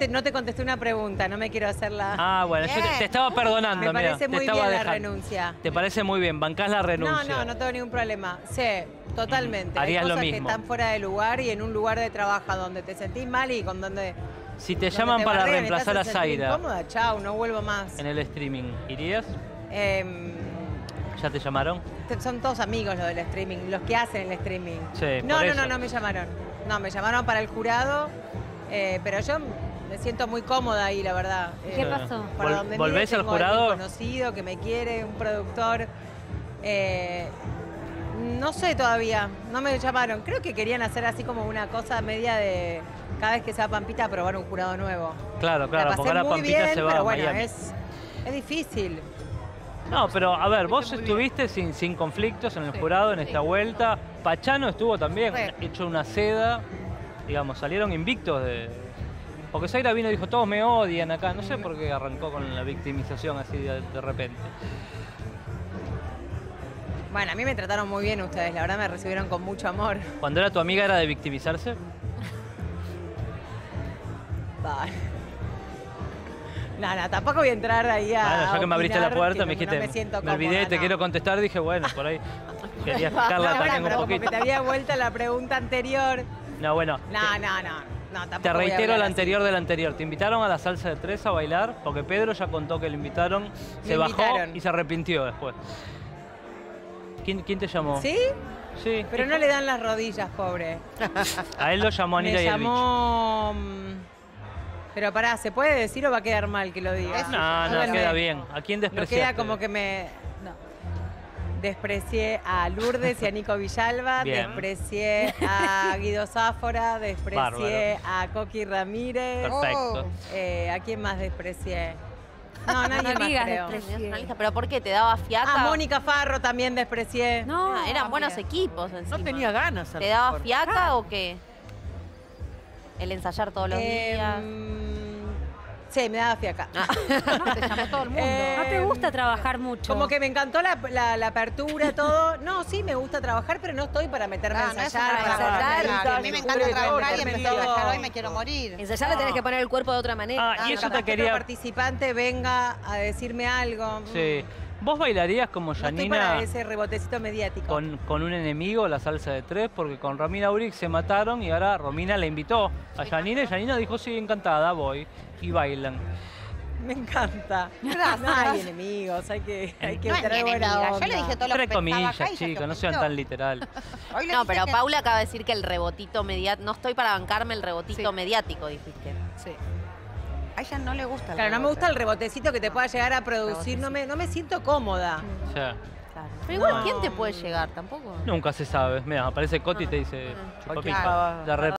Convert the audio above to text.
no te contesté una pregunta, no me quiero hacerla. Ah, bueno, yo te estaba perdonando, Me parece mira, muy te estaba bien la dejando. renuncia. ¿Te parece muy bien? ¿Bancás la renuncia? No tengo ningún problema. Sí, totalmente. Harías Hay lo cosas que mismo. están fuera de lugar y en un lugar de trabajo donde te sentís mal y con donde... Si te donde llaman te para bardean y te reemplazar a hacen sentir Zaira incómoda, chau, no vuelvo más. en el streaming, ¿irías? Em, ¿Ya te llamaron? Son todos amigos los del streaming, los que hacen el streaming. Sí, No, por no, eso. no, no me llamaron. No, me llamaron para el jurado, pero yo me siento muy cómoda ahí, la verdad. ¿Qué pasó? Para donde ¿Volvés mire, al tengo a alguien jurado? conocido que me quiere, un productor. No sé todavía, no me llamaron. Creo que querían hacer así como una cosa media de cada vez que se va Pampita a probar un jurado nuevo. Claro, claro, La porque pasé ahora muy Pampita bien, se va pero a bueno, Miami. es difícil. No, pero a ver, vos estuviste sin conflictos en el jurado en esta vuelta. Pachano estuvo también, hecho una seda. Digamos, salieron invictos de... Porque Zaira vino y dijo, todos me odian acá. No sé por qué arrancó con la victimización así de repente. Bueno, a mí me trataron muy bien ustedes, la verdad me recibieron con mucho amor. Cuando era tu amiga, ¿era de victimizarse? Vale. No, tampoco voy a entrar ahí a Bueno, ya que me abriste la opinar, puerta, que me dijiste, no me siento me olvidé, cómoda, te no. quiero contestar, dije, bueno, por ahí quería fijar la No, ataque un pero como poquito. que te había vuelto la pregunta anterior. No, bueno, No, tampoco te voy a reitero hablar la así. anterior del anterior. Te invitaron a la salsa de tres a bailar, porque Pedro ya contó que le invitaron, se bajó invitaron. y se arrepintió después. ¿Quién te llamó? ¿Sí? Sí. Pero no le dan las rodillas, pobre. A él lo llamó Anita Me y llamó... Pero pará, ¿se puede decir o va a quedar mal que lo diga? No, queda bien. ¿A quién Lo despreciaste? queda como que me... No. Desprecié a Lourdes y a Nico Villalba, Bien. desprecié a Guido Sáfora, desprecié Bárbaro. a Coqui Ramírez. Perfecto. ¿A quién más desprecié? No, nadie más digas creo. desprecié. ¿Pero por qué? ¿Te daba fiaca? A Mónica Farro también desprecié. No, Eran buenos equipos encima. No tenía ganas. a lo ¿Te daba mejor. fiaca o qué? El ensayar todos los días. Sí, me daba fiaca. No, te llamó todo el mundo. no te gusta trabajar mucho. Como que me encantó la apertura, todo. No, sí, me gusta trabajar, pero no estoy para meterme a No, no es ensayar. para para ensayar, poner a mí me encanta trabajar y empecé a ensayar hoy me quiero morir. Ensayar le tenés que poner el cuerpo de otra manera. Ah, y eso capaz te que otro quería... participante venga a decirme algo. Sí. ¿Vos bailarías como No estoy Janina para ese rebotecito mediático. con un enemigo, la salsa de tres? Porque con Romina Uric se mataron y ahora Romina le invitó a Janina y Janina dijo, sí, encantada, voy. Y bailan. Me encanta. No hay enemigos, hay que No es tener mi buena enemiga, onda. yo le dije todo lo que Entre pensaba comillas, acá y ya chicos, no se sean ofendió. tan literal. Hoy le No, dije pero que- Paula acaba de decir que el rebotito mediático... No estoy para bancarme el rebotito mediático, dijiste. Sí. A ella no le gusta el Claro, no me rebote. gusta el rebotecito que te pueda llegar a producir. No me siento cómoda. O sea, Claro. Pero igual, No. ¿quién te puede llegar? Tampoco. nunca se sabe. Mira, aparece Coti y te dice, chupapi, Claro. la re